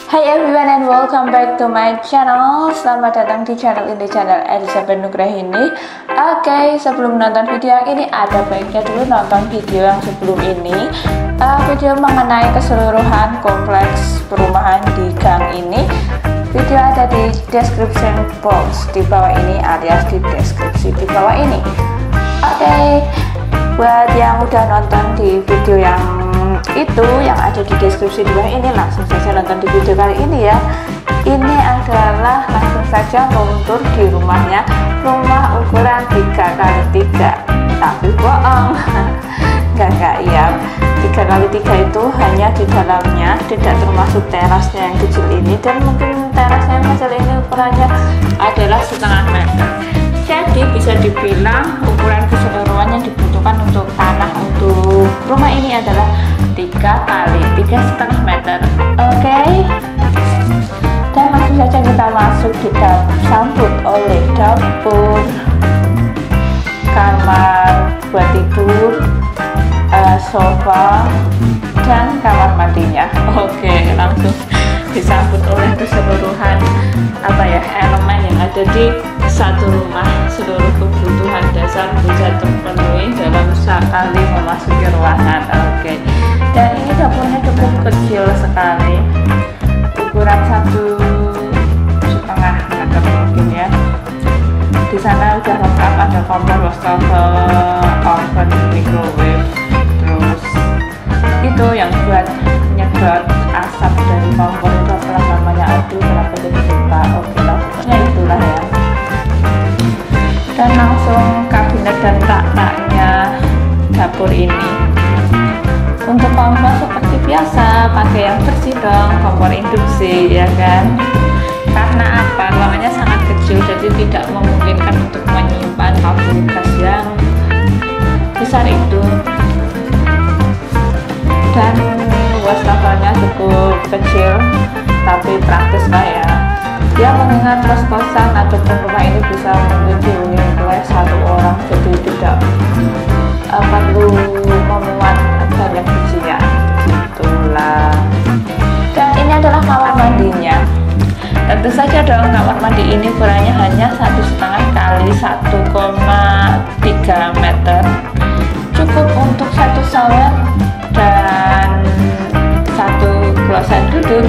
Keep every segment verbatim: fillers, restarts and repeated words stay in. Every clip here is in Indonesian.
Hi everyone and welcome back to my channel. Selamat datang di channel ini, channel Elizabeth Nugrahini. Oke, okay, sebelum nonton video yang ini ada baiknya dulu nonton video yang sebelum ini. uh, Video mengenai keseluruhan kompleks perumahan di gang ini. Video ada di description box di bawah ini alias di deskripsi di bawah ini. Oke, okay, buat yang udah nonton di video yang itu yang ada di deskripsi di bawah ini, langsung saja nonton di video kali ini ya. Ini adalah langsung saja home tour di rumahnya, rumah ukuran tiga kali tiga, tapi bohong. Gak gak iya, tiga kali tiga itu hanya di dalamnya, tidak termasuk terasnya yang kecil ini, dan mungkin terasnya yang kecil ini ukurannya adalah setengah meter. Jadi bisa dibilang ukuran keseluruhan yang dibutuhkan untuk tanah untuk rumah ini adalah tiga kali tiga setengah meter. Oke, okay? Dan langsung saja kita masuk, kita sambut oleh dapur, kamar buat tidur, uh, sofa, dan kamar mandinya. Oke, okay, langsung disambut oleh keseluruhan apa ya elemen yang ada di satu rumah. Seluruh kebutuhan dasar bisa terpenuhi dalam sekali memasuki ruangan. Oke, okay. Dan ini dapurnya cukup kecil sekali, ukuran satu setengah meter mungkin ya. Di sana udah lengkap, ada kompor, wastafel, oven, microwave, terus itu yang buat nyedot asap dari kompor itu adalah namanya, aduh kenapa jadi lupa. Oke lah, pokoknya itulah ya. Dan langsung kabinet dan rak-raknya dapur ini. Untuk kompor seperti biasa, pakai yang bersih dong, kompor induksi ya kan. Karena apa? Ruangannya sangat kecil, jadi tidak memungkinkan untuk menyimpan tabung gas yang besar itu. Dan wastafelnya cukup kecil, tapi praktis lah ya. Dia mengingat kos-kosan ataupun rumah ini bisa mengunjungi oleh satu orang, jadi tidak uh, perlu memuat banyak bijinya, gitulah. Dan ini adalah kamar mandinya. Tentu saja dong, kamar mandi ini ukurannya hanya satu setengah kali satu koma tiga meter, cukup untuk satu shower dan satu kloset duduk.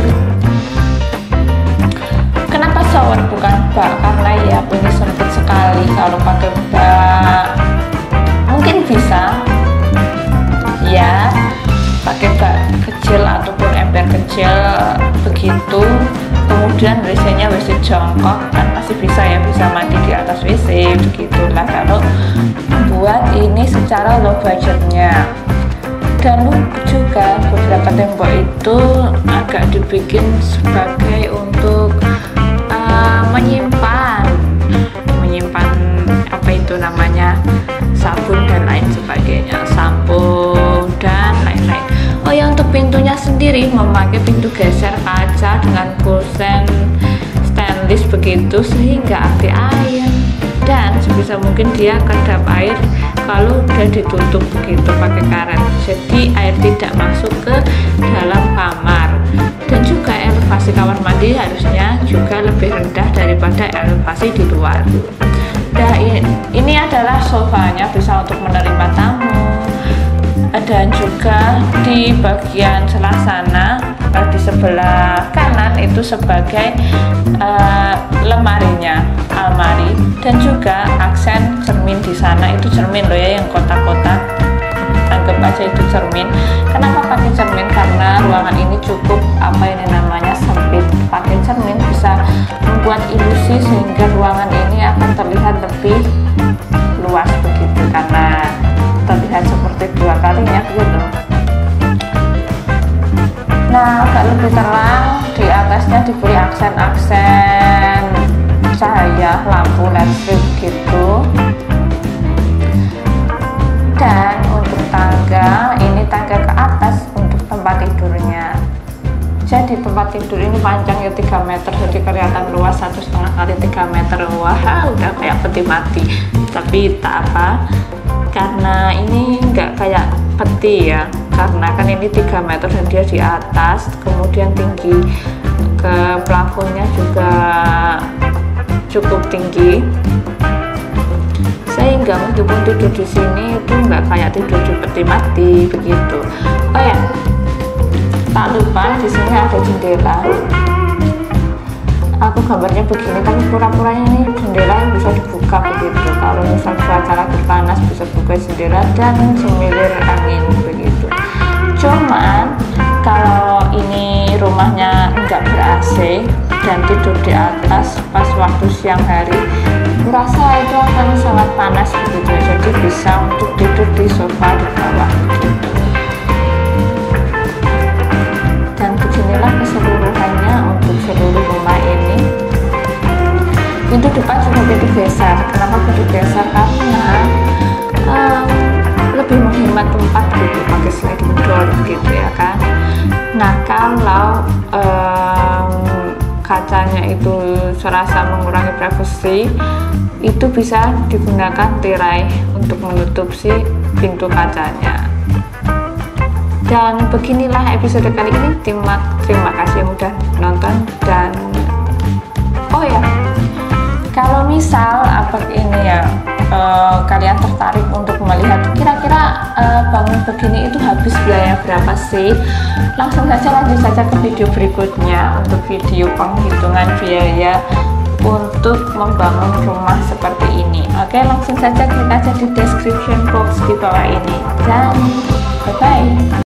Kenapa shower bukan bak? Karena ya ini sempit sekali. Kalau pakai bak mungkin bisa ya, pakai bak kecil ataupun ember kecil begitu. Kemudian W C-nya W C jongkok kan masih bisa ya, bisa mandi di atas W C begitulah kalau buat ini secara low budgetnya. Dan juga beberapa tembok itu agak dibikin sebagai untuk uh, menyimpan menyimpan apa itu namanya, sabun dan lain sebagainya, sampo dan lain-lain. Oh ya, untuk pintunya sendiri memakai pintu geser kaca dengan kusen stainless begitu, sehingga anti air dan sebisa mungkin dia kedap air kalau udah ditutup begitu pakai karet, jadi air tidak masuk ke dalam kamar. Dan juga elevasi kamar mandi harusnya juga lebih rendah daripada elevasi di luar. Nah, ini adalah sofanya, bisa untuk menerima tamu. Dan juga di bagian sebelah sana, di sebelah kanan itu sebagai uh, lemarinya, almari. Dan juga aksen cermin di sana, itu cermin loh ya, yang kotak-kotak, anggap aja itu cermin. Kenapa pakai cermin? Karena ruangan ini cukup apa ini namanya sempit. Pakai cermin bisa membuat ilusi sehingga ruangan ini akan terlihat lebih luas begitu, karena terlihat seperti dua kalinya gitu. Nah, agak lebih terang, di atasnya diberi aksen-aksen cahaya lampu L E D strip gitu. Dan untuk tangga, ini tangga ke atas untuk tempat tidurnya. Jadi tempat tidur ini panjangnya tiga meter, jadi kelihatan luas, satu setengah kali tiga meter. Wah, udah kayak peti mati. Tapi tak apa, karena ini nggak kayak peti ya, karena kan ini tiga meter dan dia di atas, kemudian tinggi ke plafonnya juga cukup tinggi, sehingga meskipun tidur di sini itu nggak kayak tidur di peti mati begitu. Oh ya, tak lupa di sini ada jendela. Aku gambarnya begini, tapi pura-puranya ini jendela yang bisa dibuka begitu. Kalau misal cuaca lagi panas bisa buka jendela dan semilir angin begitu. Cuman kalau ini rumahnya enggak ber-A C dan tidur di atas pas waktu siang hari, merasa itu akan sangat panas begitu. Jadi bisa untuk tidur di sofa di bawah begitu. Dan beginilah keseluruhannya untuk seluruh rumah ini. Pintu depan juga pintu geser. Kenapa pintu geser? Karena um, lebih menghemat tempat gitu, pakai sliding door gitu ya kan. Nah kalau um, kacanya itu serasa mengurangi privasi, itu bisa digunakan tirai untuk menutup si pintu kacanya. Dan beginilah episode kali ini. Terima, terima kasih yang udah nonton. Dan oh ya, kalau misal apa ini ya uh, kalian tertarik untuk melihat kira-kira uh, bangun begini itu habis biaya berapa sih, langsung saja lanjut saja ke video berikutnya untuk video penghitungan biaya untuk membangun rumah seperti ini. Oke, langsung saja klik aja di description box di bawah ini, dan bye bye.